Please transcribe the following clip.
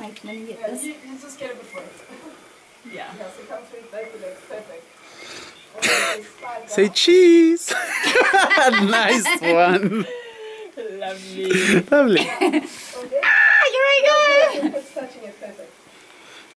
height when you get this. You just get it before it. Yeah. Yes, it comes with that. Perfect. Say cheese. Nice one. Lovely. Lovely.